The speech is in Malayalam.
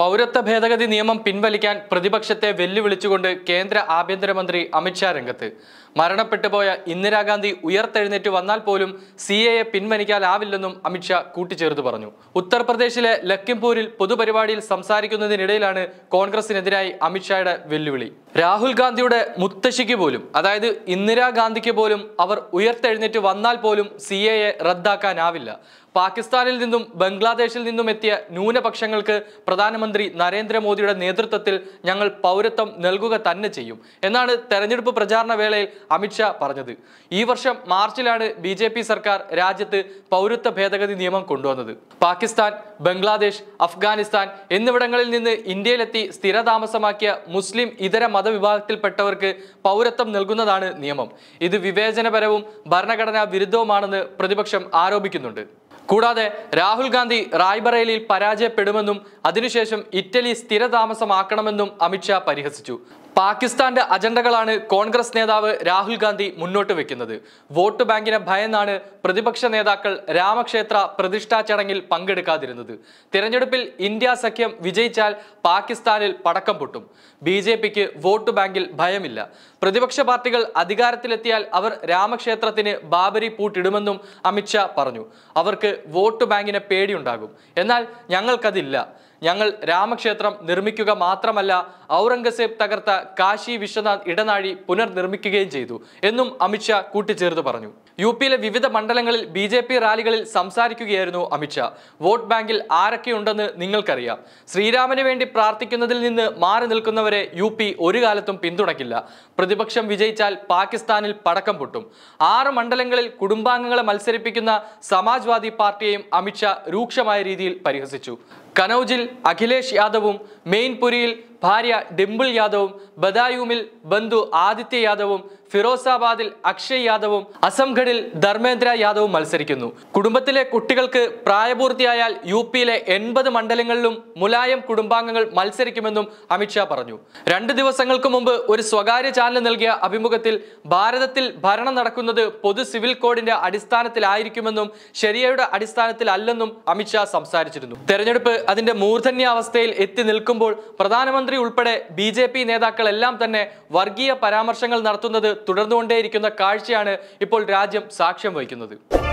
പൗരത്വ ഭേദഗതി നിയമം പിൻവലിക്കാൻ പ്രതിപക്ഷത്തെ വെല്ലുവിളിച്ചുകൊണ്ട് കേന്ദ്ര ആഭ്യന്തരമന്ത്രി അമിത്ഷാ രംഗത്ത്. മരണപ്പെട്ടുപോയ ഇന്ദിരാഗാന്ധി ഉയർത്തെഴുന്നേറ്റ് വന്നാൽ പോലും CAA പിൻവലിക്കാനാവില്ലെന്നും അമിത്ഷാ കൂട്ടിച്ചേർത്ത് പറഞ്ഞു. ഉത്തർപ്രദേശിലെ ലഖിംപൂരിൽ പൊതുപരിപാടിയിൽ സംസാരിക്കുന്നതിനിടയിലാണ് കോൺഗ്രസിനെതിരായി അമിത്ഷായുടെ വെല്ലുവിളി. രാഹുൽ ഗാന്ധിയുടെ മുത്തശ്ശിക്ക് പോലും, അതായത് ഇന്ദിരാഗാന്ധിക്ക് പോലും അവർ ഉയർത്തെഴുന്നേറ്റ് വന്നാൽ പോലും CAA റദ്ദാക്കാനാവില്ല. പാകിസ്ഥാനിൽ നിന്നും ബംഗ്ലാദേശിൽ നിന്നും എത്തിയ ന്യൂനപക്ഷങ്ങൾക്ക് പ്രധാനമന്ത്രി നരേന്ദ്രമോദിയുടെ നേതൃത്വത്തിൽ ഞങ്ങൾ പൗരത്വം നൽകുക തന്നെ ചെയ്യും എന്നാണ് തെരഞ്ഞെടുപ്പ് പ്രചാരണ വേളയിൽ അമിത്ഷാ പറഞ്ഞത്. ഈ വർഷം മാർച്ചിലാണ് BJP സർക്കാർ രാജ്യത്ത് പൗരത്വ ഭേദഗതി നിയമം കൊണ്ടുവന്നത്. പാകിസ്ഥാൻ, ബംഗ്ലാദേശ്, അഫ്ഗാനിസ്ഥാൻ എന്നിവിടങ്ങളിൽ നിന്ന് ഇന്ത്യയിലെത്തി സ്ഥിരതാമസമാക്കിയ മുസ്ലിം ഇതര മതവിഭാഗത്തിൽപ്പെട്ടവർക്ക് പൗരത്വം നൽകുന്നതാണ് നിയമം. ഇത് വിവേചനപരവും ഭരണഘടനാ വിരുദ്ധവുമാണെന്ന് പ്രതിപക്ഷം ആരോപിക്കുന്നുണ്ട്. കൂടാതെ രാഹുൽ ഗാന്ധി റായ്ബറേലിയിൽ പരാജയപ്പെടുമെന്നും അതിനുശേഷം ഇറ്റലി സ്ഥിരതാമസമാക്കണമെന്നും അമിത്ഷാ പരിഹസിച്ചു. പാകിസ്ഥാന്റെ അജണ്ടകളാണ് കോൺഗ്രസ് നേതാവ് രാഹുൽ ഗാന്ധി മുന്നോട്ട് വെക്കുന്നത്. വോട്ട് ബാങ്കിനെ ഭയന്നാണ് പ്രതിപക്ഷ നേതാക്കൾ രാമക്ഷേത്ര പ്രതിഷ്ഠാ ചടങ്ങിൽ പങ്കെടുക്കാതിരുന്നത്. തിരഞ്ഞെടുപ്പിൽ ഇന്ത്യ സഖ്യം വിജയിച്ചാൽ പാകിസ്ഥാനിൽ പടക്കം പൊട്ടും. BJPക്ക് വോട്ട് ബാങ്കിൽ ഭയമില്ല. പ്രതിപക്ഷ പാർട്ടികൾ അധികാരത്തിലെത്തിയാൽ അവർ രാമക്ഷേത്രത്തിന് ബാബരി പൂട്ടിടുമെന്നും അമിത്ഷാ പറഞ്ഞു. അവർക്ക് വോട്ട് ബാങ്കിനെ പേടിയുണ്ടാകും. എന്നാൽ ഞങ്ങൾക്കതില്ല. ഞങ്ങൾ രാമക്ഷേത്രം നിർമ്മിക്കുക മാത്രമല്ല, ഔറംഗസേബ് തകർത്ത കാശി വിശ്വനാഥ് ഇടനാഴി പുനർനിർമ്മിക്കുകയും ചെയ്തു എന്നും അമിത്ഷാ കൂട്ടിച്ചേർത്ത് പറഞ്ഞു. UPയിലെ വിവിധ മണ്ഡലങ്ങളിൽ BJP റാലികളിൽ സംസാരിക്കുകയായിരുന്നു അമിത്ഷാ. വോട്ട് ബാങ്കിൽ ആരൊക്കെയുണ്ടെന്ന് നിങ്ങൾക്കറിയാം. ശ്രീരാമന് വേണ്ടി പ്രാർത്ഥിക്കുന്നതിൽ നിന്ന് മാറി നിൽക്കുന്നവരെ UP ഒരു കാലത്തും പിന്തുണയ്ക്കില്ല. പ്രതിപക്ഷം വിജയിച്ചാൽ പാകിസ്ഥാനിൽ പടക്കം പൊട്ടും. 6 മണ്ഡലങ്ങളിൽ കുടുംബാംഗങ്ങളെ മത്സരിപ്പിക്കുന്ന സമാജ്വാദി പാർട്ടിയെയും അമിത്ഷാ രൂക്ഷമായ രീതിയിൽ പരിഹസിച്ചു. കനൌജിൽ അഖിലേഷ് യാദവും, മെയിൻപുരിയിൽ ഭാര്യ ഡിംപിൾ യാദവും, ബദായൂമിൽ ബന്ധു ആദിത്യ യാദവും, ഫിറോസാബാദിൽ അക്ഷയ് യാദവും, അസംഗഡിൽ ധർമ്മേന്ദ്ര യാദവും മത്സരിക്കുന്നു. കുടുംബത്തിലെ കുട്ടികൾക്ക് പ്രായപൂർത്തിയായാൽ UPയിലെ 80 മണ്ഡലങ്ങളിലും മുലായം കുടുംബാംഗങ്ങൾ മത്സരിക്കുമെന്നും അമിത്ഷാ പറഞ്ഞു. 2 ദിവസങ്ങൾക്ക് മുമ്പ് ഒരു സ്വകാര്യ ചാനൽ നൽകിയ അഭിമുഖത്തിൽ ഭാരതത്തിൽ ഭരണം നടക്കുന്നത് പൊതു സിവിൽ കോഡിന്റെ അടിസ്ഥാനത്തിലായിരിക്കുമെന്നും ശരിയയുടെ അടിസ്ഥാനത്തിലല്ലെന്നും അമിത്ഷാ സംസാരിച്ചിരുന്നു. തെരഞ്ഞെടുപ്പ് അതിന്റെ മൂർധന്യാവസ്ഥയിൽ എത്തി നിൽക്കുമ്പോൾ പ്രധാനമന്ത്രി ഉൾപ്പെടെ BJP നേതാക്കളെല്ലാം തന്നെ വർഗീയ പരാമർശങ്ങൾ നടത്തുന്നത് തുടർന്നുകൊണ്ടേയിരിക്കുന്ന കാഴ്ചയാണ് ഇപ്പോൾ രാജ്യം സാക്ഷ്യം വഹിക്കുന്നത്.